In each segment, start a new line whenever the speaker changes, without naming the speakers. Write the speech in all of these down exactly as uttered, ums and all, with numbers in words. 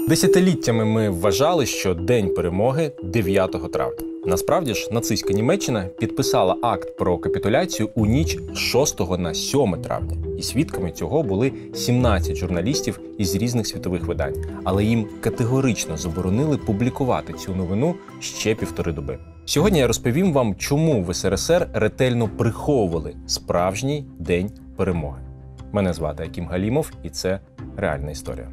Десятиліттями ми вважали, що День перемоги дев'ятого травня. Насправді ж, нацистська Німеччина підписала акт про капітуляцію у ніч з шостого на сьоме травня. І свідками цього були сімнадцять журналістів із різних світових видань. Але їм категорично заборонили публікувати цю новину ще півтори доби. Сьогодні я розповім вам, чому в ес ер ес ер ретельно приховували справжній День перемоги. Мене звати Акім Галімов, і це реальна історія.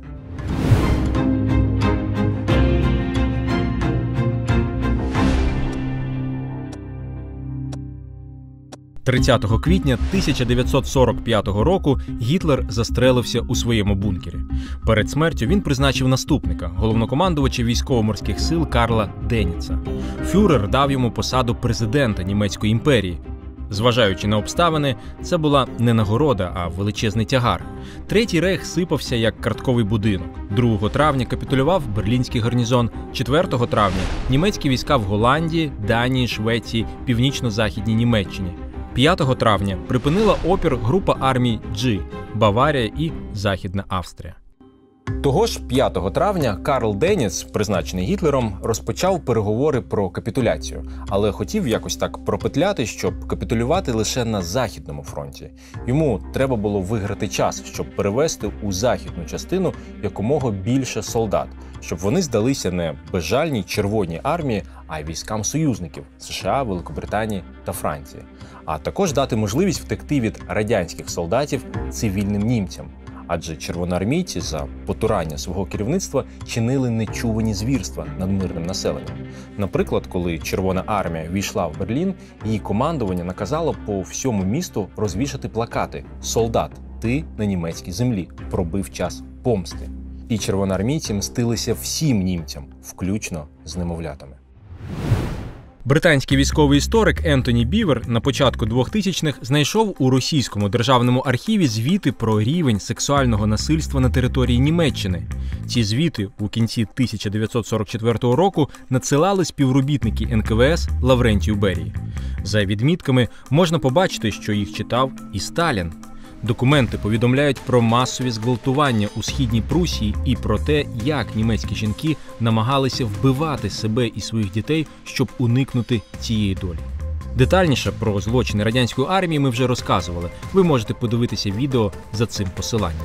тридцятого квітня тисяча дев'ятсот сорок п'ятого року Гітлер застрелився у своєму бункері. Перед смертю він призначив наступника, головнокомандувача військово-морських сил Карла Деніца. Фюрер дав йому посаду президента Німецької імперії. Зважаючи на обставини, це була не нагорода, а величезний тягар. Третій рейх сипався як картковий будинок. другого травня капітулював берлінський гарнізон. четвертого травня німецькі війська в Голландії, Данії, Швеції, північно-західній Німеччині. п'ятого травня припинила опір група армій G – Баварія і Західна Австрія. Того ж п'ятого травня Карл Деніц, призначений Гітлером, розпочав переговори про капітуляцію, але хотів якось так пропетляти, щоб капітулювати лише на Західному фронті. Йому треба було виграти час, щоб перевести у західну частину якомога більше солдат, щоб вони здалися не безжальній Червоній армії, а й військам союзників – США, Великобританії та Франції. А також дати можливість втекти від радянських солдатів цивільним німцям. Адже червоноармійці за потурання свого керівництва чинили нечувані звірства над мирним населенням. Наприклад, коли Червона армія війшла в Берлін, її командування наказало по всьому місту розвішати плакати «Солдат, ти на німецькій землі, пробив час помсти». І червоноармійці мстилися всім німцям, включно з немовлятами. Британський військовий історик Ентоні Бівер на початку двохтисячних знайшов у російському державному архіві звіти про рівень сексуального насильства на території Німеччини. Ці звіти у кінці тисяча дев'ятсот сорок четвертого року надсилали співробітники ен ка ве ес Лаврентію Берії. За відмітками можна побачити, що їх читав і Сталін. Документи повідомляють про масові зґвалтування у Східній Прусії і про те, як німецькі жінки намагалися вбивати себе і своїх дітей, щоб уникнути цієї долі. Детальніше про злочини радянської армії ми вже розказували. Ви можете подивитися відео за цим посиланням.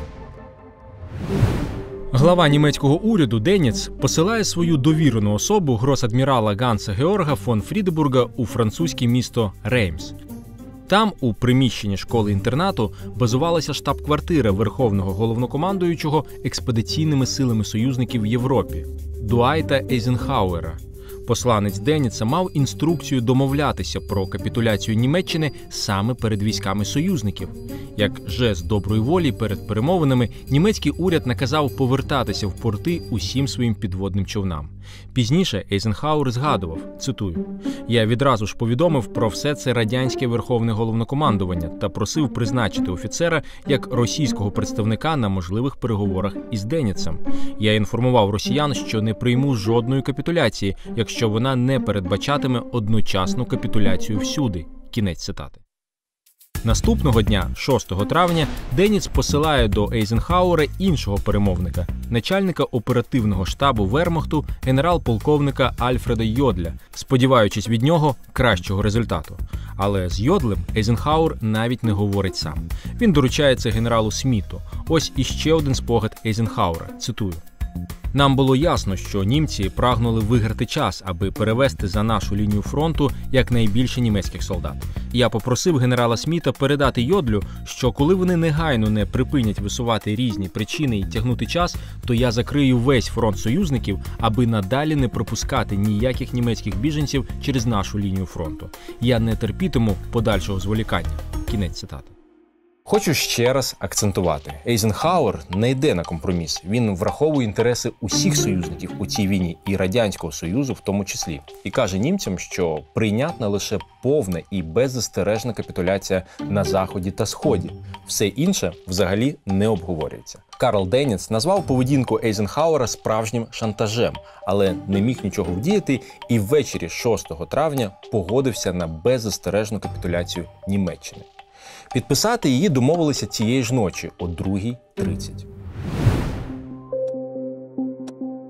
Глава німецького уряду Деніц посилає свою довірену особу гросадмірала Ганса Георга фон Фрідебурга у французьке місто Реймс. Там, у приміщенні школи-інтернату, базувалася штаб-квартира Верховного головнокомандуючого експедиційними силами союзників в Європі – Дуайта Ейзенхауера. Посланець Деніца мав інструкцію домовлятися про капітуляцію Німеччини саме перед військами союзників. Як жест доброї волі перед перемовинами, німецький уряд наказав повертатися в порти усім своїм підводним човнам. Пізніше Ейзенхауер згадував, цитую, «Я відразу ж повідомив про все це радянське Верховне головнокомандування та просив призначити офіцера як російського представника на можливих переговорах із Деніцем. Я інформував росіян, що не прийму жодної капітуляції, якщо вона не передбачатиме одночасну капітуляцію всюди». Кінець цитати. Наступного дня, шостого травня, Деніц посилає до Ейзенхауера іншого перемовника, начальника оперативного штабу Вермахту генерал-полковника Альфреда Йодля, сподіваючись від нього кращого результату. Але з Йодлем Ейзенхауер навіть не говорить сам. Він доручає це генералу Сміту. Ось іще один спогад Ейзенхауера, цитую. «Нам було ясно, що німці прагнули виграти час, аби перевести за нашу лінію фронту якнайбільше німецьких солдат. Я попросив генерала Сміта передати Йодлю, що коли вони негайно не припинять висувати різні причини і тягнути час, то я закрию весь фронт союзників, аби надалі не пропускати ніяких німецьких біженців через нашу лінію фронту. Я не терпітиму подальшого зволікання». Кінець цитати. Хочу ще раз акцентувати. Ейзенхауер не йде на компроміс. Він враховує інтереси усіх союзників у цій війні, і Радянського Союзу в тому числі. І каже німцям, що прийнятна лише повна і беззастережна капітуляція на Заході та Сході. Все інше взагалі не обговорюється. Карл Деніц назвав поведінку Ейзенхауера справжнім шантажем, але не міг нічого вдіяти і ввечері шостого травня погодився на беззастережну капітуляцію Німеччини. Підписати її домовилися цієї ж ночі о другій тридцять.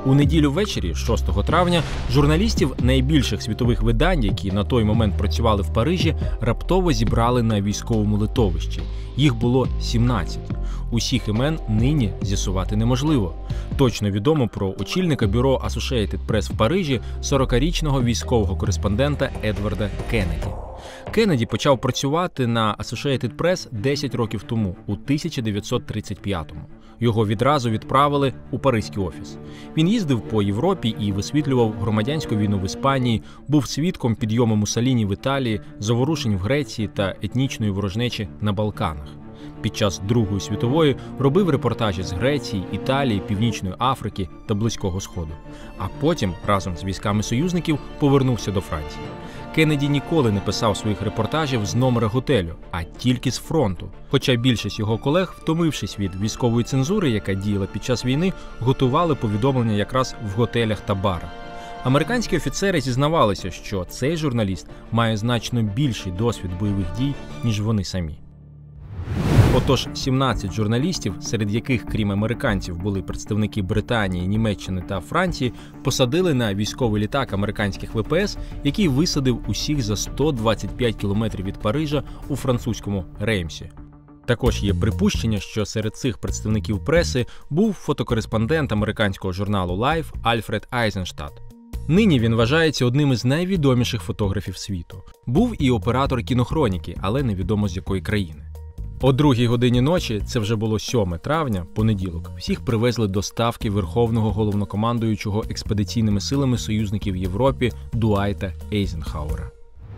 У неділю ввечері, шостого травня, журналістів найбільших світових видань, які на той момент працювали в Парижі, раптово зібрали на військовому литовищі. Їх було сімнадцять. Усіх імен нині з'ясувати неможливо. Точно відомо про очільника бюро Associated Press в Парижі, сорокарічного військового кореспондента Едварда Кеннеді. Кеннеді почав працювати на Associated Press десять років тому, у тисяча дев'ятсот тридцять п'ятому. Його відразу відправили у паризький офіс. Він їздив по Європі і висвітлював громадянську війну в Іспанії, був свідком підйому Муссоліні в Італії, заворушень в Греції та етнічної ворожнечі на Балканах. Під час Другої світової робив репортажі з Греції, Італії, Північної Африки та Близького Сходу. А потім, разом з військами союзників, повернувся до Франції. Кеннеді ніколи не писав своїх репортажів з номера готелю, а тільки з фронту. Хоча більшість його колег, втомившись від військової цензури, яка діяла під час війни, готували повідомлення якраз в готелях та барах. Американські офіцери зізнавалися, що цей журналіст має значно більший досвід бойових дій, ніж вони самі. Отож, сімнадцять журналістів, серед яких, крім американців, були представники Британії, Німеччини та Франції, посадили на військовий літак американських ве пе ес, який висадив усіх за сто двадцять п'ять кілометрів від Парижа у французькому Реймсі. Також є припущення, що серед цих представників преси був фотокореспондент американського журналу Life Альфред Айзенштадт. Нині він вважається одним із найвідоміших фотографів світу. Був і оператор кінохроніки, але невідомо з якої країни. О другій годині ночі, це вже було сьоме травня, понеділок, всіх привезли до ставки Верховного головнокомандуючого експедиційними силами союзників в Європі Дуайта Ейзенхауера.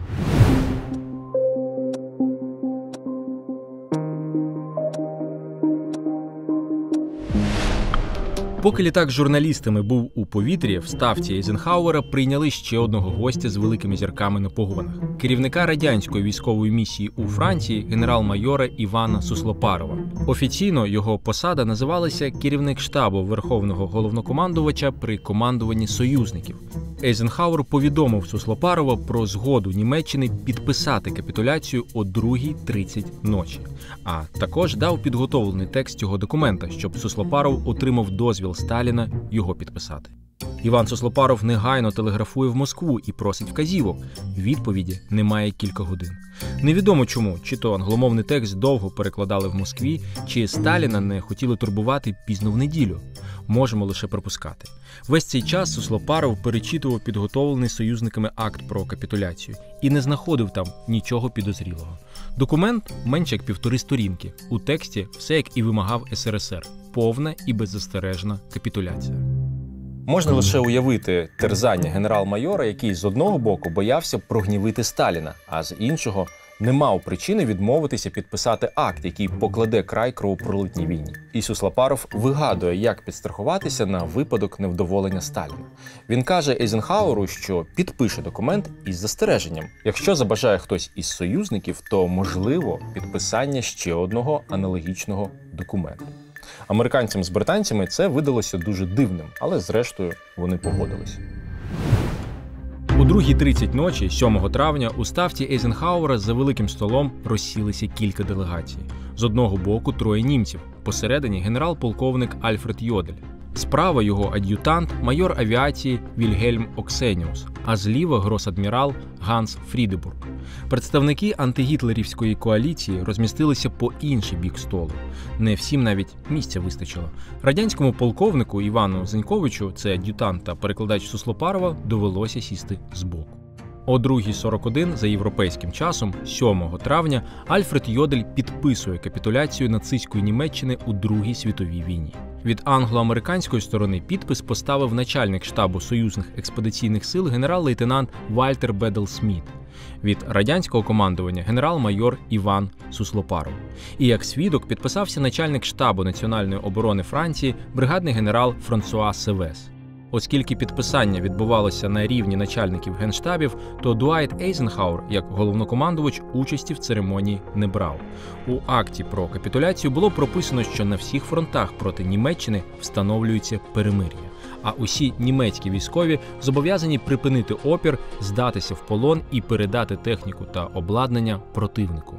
Поки літак з журналістами був у повітрі, в ставці Ейзенхауера прийняли ще одного гостя з великими зірками на погонах – керівника радянської військової місії у Франції генерал-майора Івана Суслопарова. Офіційно його посада називалася керівник штабу Верховного головнокомандувача при командуванні союзників. Ейзенхауер повідомив Суслопарова про згоду Німеччини підписати капітуляцію о другій тридцять ночі, а також дав підготовлений текст цього документа, щоб Суслопаров отримав дозвіл Сталіна його підписати. Іван Суслопаров негайно телеграфує в Москву і просить вказівок. Відповіді немає кілька годин. Невідомо чому, чи то англомовний текст довго перекладали в Москві, чи Сталіна не хотіли турбувати пізно в неділю. Можемо лише припускати. Весь цей час Суслопаров перечитував підготовлений союзниками акт про капітуляцію і не знаходив там нічого підозрілого. Документ менше як півтори сторінки. У тексті все, як і вимагав ес ер ес ер. Повна і беззастережна капітуляція. Можна лише уявити терзання генерал-майора, який з одного боку боявся прогнівити Сталіна, а з іншого не мав причини відмовитися підписати акт, який покладе край кровопролитній війні. І Суслопаров вигадує, як підстрахуватися на випадок невдоволення Сталіна. Він каже Ейзенхауеру, що підпише документ із застереженням. Якщо забажає хтось із союзників, то можливо підписання ще одного аналогічного документу. Американцям з британцями це видалося дуже дивним, але зрештою вони погодилися. У другій тридцять ночі, сьомого травня, у ставці Ейзенхауера за великим столом розсілися кілька делегацій. З одного боку троє німців, посередині генерал-полковник Альфред Йодель. Справа його ад'ютант, майор авіації Вільгельм Оксеніус, а зліва гросадмірал Ганс Фрідебург. Представники антигітлерівської коаліції розмістилися по інший бік столу. Не всім навіть місця вистачило. Радянському полковнику Івану Зеньковичу, це ад'ютант та перекладач Суслопарова, довелося сісти збоку. О другій сорок один за європейським часом, сьомого травня, Альфред Йодель підписує капітуляцію нацистської Німеччини у Другій світовій війні. Від англо-американської сторони підпис поставив начальник штабу союзних експедиційних сил генерал-лейтенант Вальтер Бедел Сміт. Від радянського командування генерал-майор Іван Суслопаров. І як свідок підписався начальник штабу національної оборони Франції бригадний генерал Франсуа Севес. Оскільки підписання відбувалося на рівні начальників генштабів, то Дуайт Ейзенхауер, як головнокомандувач, участі в церемонії не брав. У акті про капітуляцію було прописано, що на всіх фронтах проти Німеччини встановлюється перемир'я, а усі німецькі військові зобов'язані припинити опір, здатися в полон і передати техніку та обладнання противнику.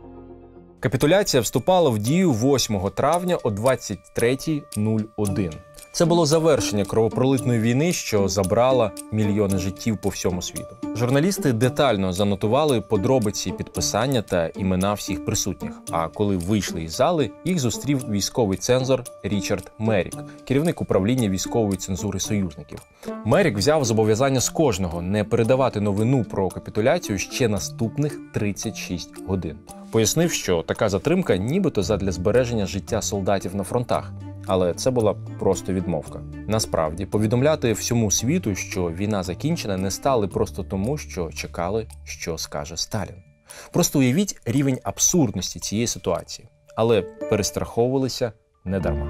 Капітуляція вступала в дію восьмого травня о двадцять третій нуль один. Це було завершення кровопролитної війни, що забрала мільйони життів по всьому світу. Журналісти детально занотували подробиці підписання та імена всіх присутніх. А коли вийшли із зали, їх зустрів військовий цензор Річард Мерік, керівник управління військової цензури союзників. Мерік взяв зобов'язання з кожного не передавати новину про капітуляцію ще наступних тридцять шість годин. Пояснив, що така затримка нібито задля збереження життя солдатів на фронтах. Але це була просто відмовка. Насправді, повідомляти всьому світу, що війна закінчена, не стали просто тому, що чекали, що скаже Сталін. Просто уявіть рівень абсурдності цієї ситуації. Але перестраховувалися недарма.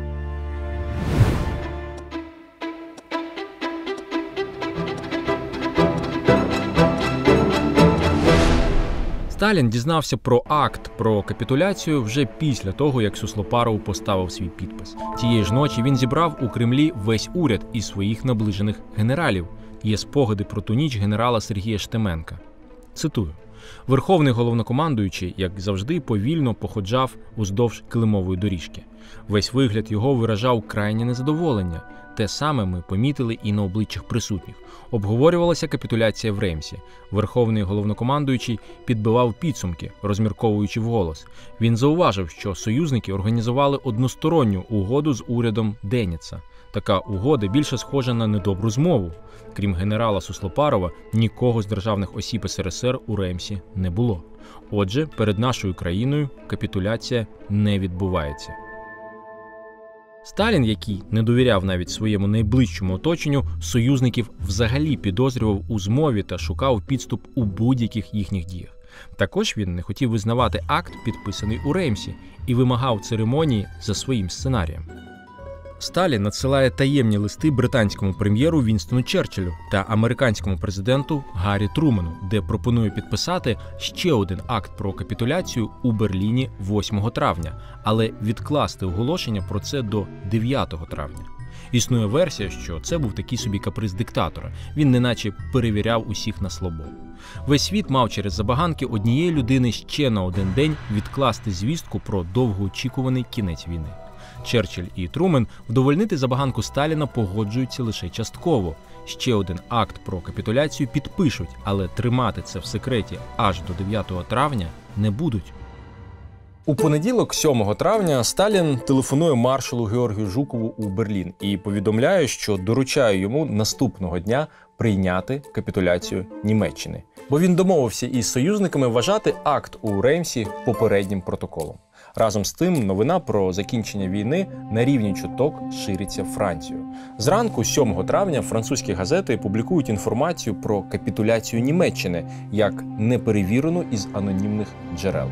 Сталін дізнався про акт про капітуляцію вже після того, як Суслопаров поставив свій підпис. Тієї ж ночі він зібрав у Кремлі весь уряд із своїх наближених генералів. Є спогади про ту ніч генерала Сергія Штеменка. Цитую. Верховний головнокомандуючий, як завжди, повільно походжав уздовж килимової доріжки. Весь вигляд його виражав крайнє незадоволення. Те саме ми помітили і на обличчях присутніх. Обговорювалася капітуляція в Реймсі. Верховний головнокомандуючий підбивав підсумки, розмірковуючи вголос. Він зауважив, що союзники організували односторонню угоду з урядом Деніца. Така угода більше схожа на недобру змову. Крім генерала Суслопарова, нікого з державних осіб ес ер ес ер у Реймсі не було. Отже, перед нашою країною капітуляція не відбувається. Сталін, який не довіряв навіть своєму найближчому оточенню, союзників взагалі підозрював у змові та шукав підступ у будь-яких їхніх діях. Також він не хотів визнавати акт, підписаний у Реймсі, і вимагав церемонії за своїм сценарієм. Сталін надсилає таємні листи британському прем'єру Вінстону Черчиллю та американському президенту Гаррі Труману, де пропонує підписати ще один акт про капітуляцію у Берліні восьмого травня, але відкласти оголошення про це до дев'ятого травня. Існує версія, що це був такий собі каприз диктатора. Він неначе перевіряв усіх на слабо. Весь світ мав через забаганки однієї людини ще на один день відкласти звістку про довгоочікуваний кінець війни. Черчилль і Трумен вдовольнити забаганку Сталіна погоджуються лише частково. Ще один акт про капітуляцію підпишуть, але тримати це в секреті аж до дев'ятого травня не будуть. У понеділок, сьомого травня, Сталін телефонує маршалу Георгію Жукову у Берлін і повідомляє, що доручає йому наступного дня прийняти капітуляцію Німеччини. Бо він домовився із союзниками вважати акт у Реймсі попереднім протоколом. Разом з тим, новина про закінчення війни на рівні чуток шириться Францією. Зранку, сьомого травня, французькі газети публікують інформацію про капітуляцію Німеччини як неперевірену із анонімних джерел.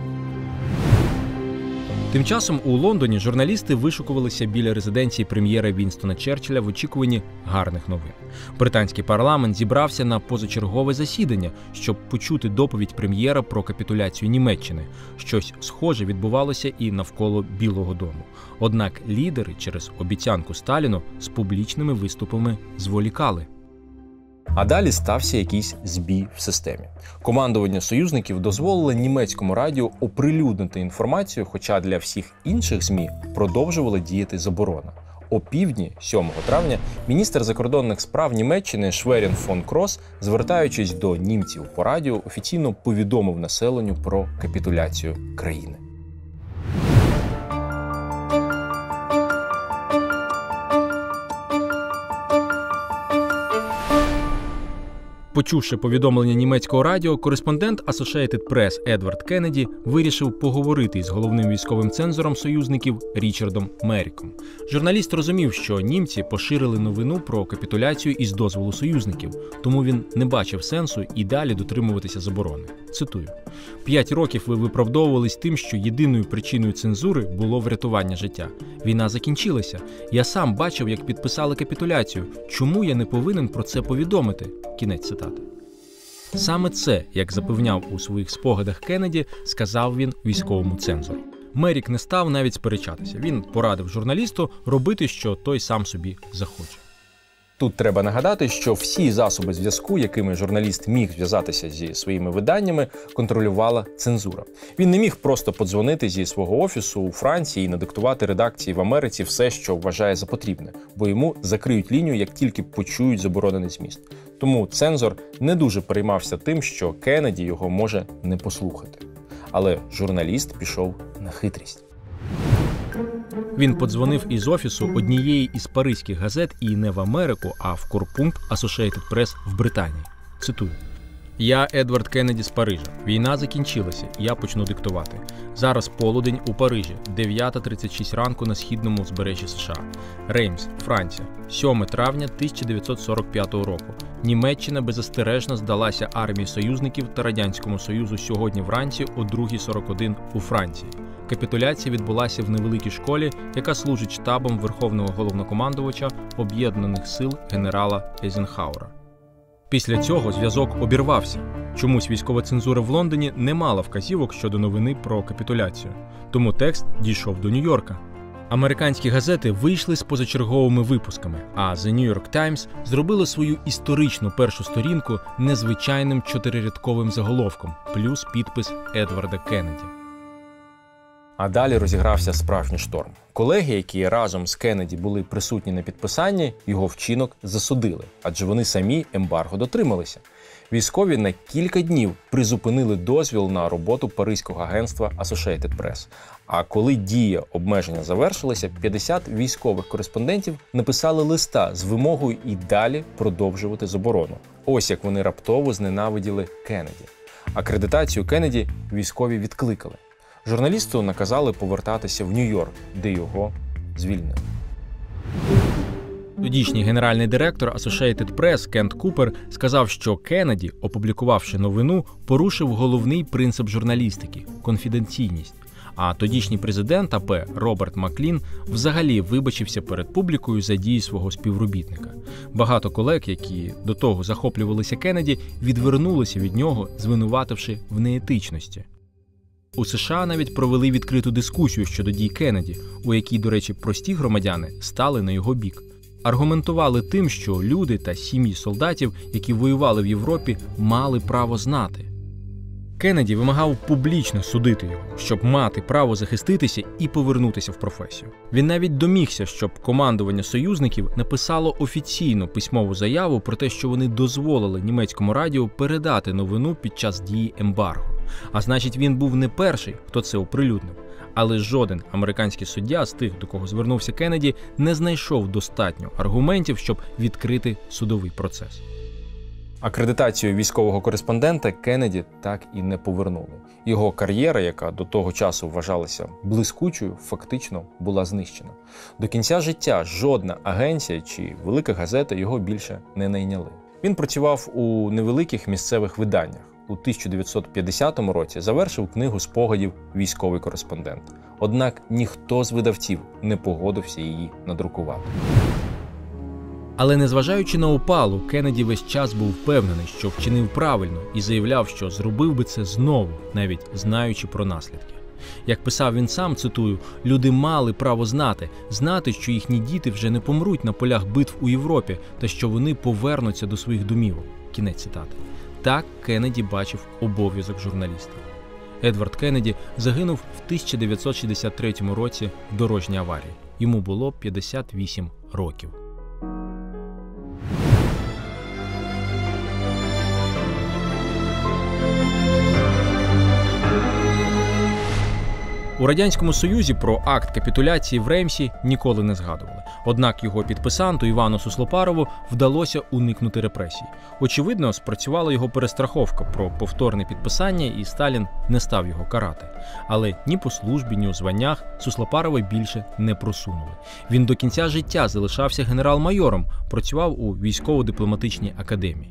Тим часом у Лондоні журналісти вишукувалися біля резиденції прем'єра Вінстона Черчилля в очікуванні гарних новин. Британський парламент зібрався на позачергове засідання, щоб почути доповідь прем'єра про капітуляцію Німеччини. Щось схоже відбувалося і навколо Білого дому. Однак лідери через обіцянку Сталіну з публічними виступами зволікали. А далі стався якийсь збій в системі. Командування союзників дозволило німецькому радіо оприлюднити інформацію, хоча для всіх інших ЗМІ продовжувала діяти заборона. О півдні, сьомого травня, міністр закордонних справ Німеччини Шверін фон Крос, звертаючись до німців по радіо, офіційно повідомив населенню про капітуляцію країни. Почувши повідомлення німецького радіо, кореспондент Associated Press Едвард Кеннеді вирішив поговорити із головним військовим цензором союзників Річардом Меріком. Журналіст розумів, що німці поширили новину про капітуляцію із дозволу союзників, тому він не бачив сенсу і далі дотримуватися заборони. Цитую. «П'ять років ви виправдовувались тим, що єдиною причиною цензури було врятування життя. Війна закінчилася. Я сам бачив, як підписали капітуляцію. Чому я не повинен про це повідомити?» Кінець цитати. Саме це, як запевняв у своїх спогадах Кеннеді, сказав він військовому цензору. Мерік не став навіть сперечатися. Він порадив журналісту робити, що той сам собі захоче. Тут треба нагадати, що всі засоби зв'язку, якими журналіст міг зв'язатися зі своїми виданнями, контролювала цензура. Він не міг просто подзвонити зі свого офісу у Франції і надиктувати редакції в Америці все, що вважає за потрібне, бо йому закриють лінію, як тільки почують заборонений зміст. Тому цензор не дуже переймався тим, що Кеннеді його може не послухати. Але журналіст пішов на хитрість. Він подзвонив із офісу однієї із паризьких газет і не в Америку, а в корпункт Associated Press в Британії. Цитую. «Я Едвард Кеннеді з Парижа. Війна закінчилася. Я почну диктувати. Зараз полудень у Парижі. дев'ята тридцять шість ранку на східному узбережжі США. Реймс, Франція. сьоме травня тисяча дев'ятсот сорок п'ятого року. Німеччина беззастережно здалася армії союзників та Радянському Союзу сьогодні вранці о другій сорок один у Франції. Капітуляція відбулася в невеликій школі, яка служить штабом Верховного головнокомандувача Об'єднаних сил генерала Ейзенхауера». Після цього зв'язок обірвався. Чомусь військова цензура в Лондоні не мала вказівок щодо новини про капітуляцію. Тому текст дійшов до Нью-Йорка. Американські газети вийшли з позачерговими випусками, а The New York Times зробили свою історичну першу сторінку незвичайним чотирирядковим заголовком, плюс підпис Едварда Кеннеді. А далі розігрався справжній шторм. Колеги, які разом з Кеннеді були присутні на підписанні, його вчинок засудили, адже вони самі ембарго дотрималися. Військові на кілька днів призупинили дозвіл на роботу паризького агентства Associated Press. А коли дія обмеження завершилася, п'ятдесят військових кореспондентів написали листа з вимогою і далі продовжувати заборону. Ось як вони раптово зненавиділи Кеннеді. Акредитацію Кеннеді військові відкликали. Журналісту наказали повертатися в Нью-Йорк, де його звільнили. Тодішній генеральний директор Associated Press Кент Купер сказав, що Кеннеді, опублікувавши новину, порушив головний принцип журналістики – конфіденційність. А тодішній президент АП Роберт Маклін взагалі вибачився перед публікою за дії свого співробітника. Багато колег, які до того захоплювалися Кеннеді, відвернулися від нього, звинувативши в неетичності. У США навіть провели відкриту дискусію щодо дій Кеннеді, у якій, до речі, прості громадяни стали на його бік. Аргументували тим, що люди та сім'ї солдатів, які воювали в Європі, мали право знати. Кеннеді вимагав публічно судити його, щоб мати право захиститися і повернутися в професію. Він навіть домігся, щоб командування союзників написало офіційну письмову заяву про те, що вони дозволили німецькому радіо передати новину під час дії ембарго. А значить, він був не перший, хто це оприлюднив. Але жоден американський суддя з тих, до кого звернувся Кеннеді, не знайшов достатньо аргументів, щоб відкрити судовий процес. Акредитацію військового кореспондента Кеннеді так і не повернули. Його кар'єра, яка до того часу вважалася блискучою, фактично була знищена. До кінця життя жодна агенція чи велика газета його більше не найняли. Він працював у невеликих місцевих виданнях. У тисяча дев'ятсот п'ятдесятому році завершив книгу спогадів «Військовий кореспондент». Однак ніхто з видавців не погодився її надрукувати. Але незважаючи на опалу, Кеннеді весь час був впевнений, що вчинив правильно і заявляв, що зробив би це знову, навіть знаючи про наслідки. Як писав він сам, цитую, «Люди мали право знати, знати, що їхні діти вже не помруть на полях битв у Європі та що вони повернуться до своїх домівок». Кінець цитати. Так Кеннеді бачив обов'язок журналіста. Едвард Кеннеді загинув в тисяча дев'ятсот шістдесят третьому році в дорожній аварії. Йому було п'ятдесят вісім років. У Радянському Союзі про акт капітуляції в Реймсі ніколи не згадували. Однак його підписанту Івану Суслопарову вдалося уникнути репресій. Очевидно, спрацювала його перестраховка про повторне підписання, і Сталін не став його карати. Але ні по службі, ні у званнях Суслопарова більше не просунули. Він до кінця життя залишався генерал-майором, працював у військово-дипломатичній академії.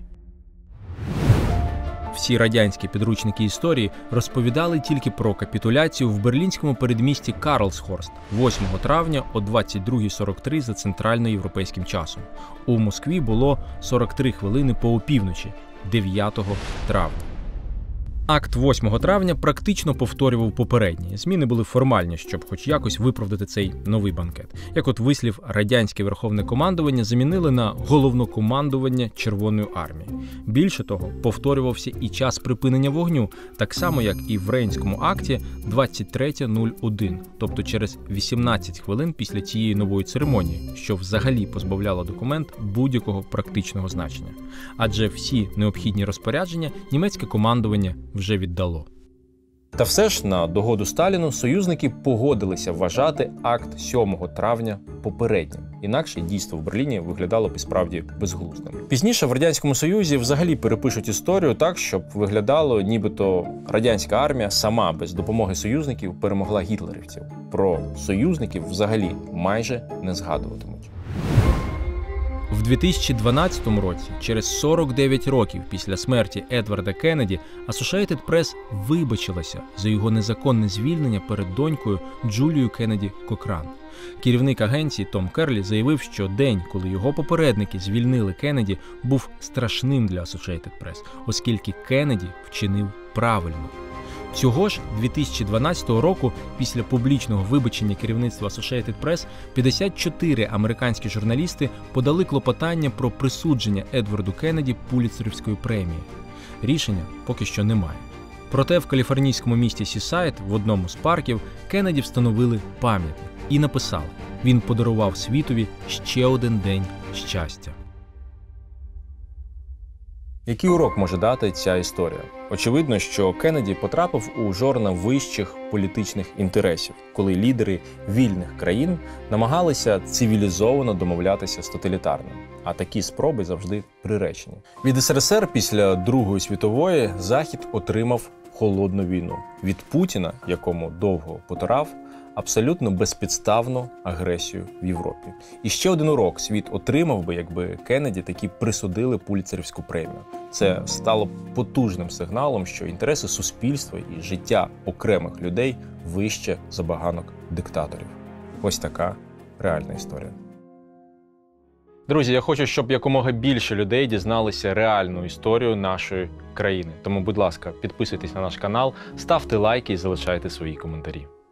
Всі радянські підручники історії розповідали тільки про капітуляцію в берлінському передмісті Карлсхорст восьмого травня о двадцять друга сорок три за центральноєвропейським часом. У Москві було сорок три хвилини по опівночі дев'ятого травня. Акт восьмого травня практично повторював попередні. Зміни були формальні, щоб хоч якось виправдати цей новий банкет. Як от вислів, радянське верховне командування замінили на головнокомандування Червоної армії. Більше того, повторювався і час припинення вогню, так само, як і в Реймському акті двадцять третє нуль один, тобто через вісімнадцять хвилин після цієї нової церемонії, що взагалі позбавляло документ будь-якого практичного значення. Адже всі необхідні розпорядження німецьке командування вже віддало. Та все ж, на догоду Сталіну, союзники погодилися вважати акт сьомого травня попереднім. Інакше дійство в Берліні виглядало б і справді безглуздим. Пізніше в Радянському Союзі взагалі перепишуть історію так, щоб виглядало, нібито радянська армія сама без допомоги союзників перемогла гітлерівців. Про союзників взагалі майже не згадуватимуть. В дві тисячі дванадцятому році, через сорок дев'ять років після смерті Едварда Кеннеді, Associated Press вибачилася за його незаконне звільнення перед донькою Джулією Кеннеді Кокран. Керівник агенції Том Керлі заявив, що день, коли його попередники звільнили Кеннеді, був страшним для Associated Press, оскільки Кеннеді вчинив правильно. Цього ж дві тисячі дванадцятого року, після публічного вибачення керівництва Associated Press, п'ятдесят чотири американські журналісти подали клопотання про присудження Едварду Кеннеді Пулітцерівської премії. Рішення поки що немає. Проте в каліфорнійському місті Сісайд в одному з парків Кеннеді встановили пам'ятник і написали: «Він подарував світові ще один день щастя». Який урок може дати ця історія? Очевидно, що Кеннеді потрапив у жорна вищих політичних інтересів, коли лідери вільних країн намагалися цивілізовано домовлятися з тоталітарним. А такі спроби завжди приречені. Від ес ер ес ер після Другої світової Захід отримав холодну війну. Від Путіна, якому довго потурав, абсолютно безпідставну агресію в Європі. І ще один урок світ отримав би, якби Кеннеді таки присудили Пулітцерівську премію. Це стало потужним сигналом, що інтереси суспільства і життя окремих людей вище забаганок диктаторів. Ось така реальна історія. Друзі, я хочу, щоб якомога більше людей дізналися реальну історію нашої країни. Тому, будь ласка, підписуйтесь на наш канал, ставте лайки і залишайте свої коментарі.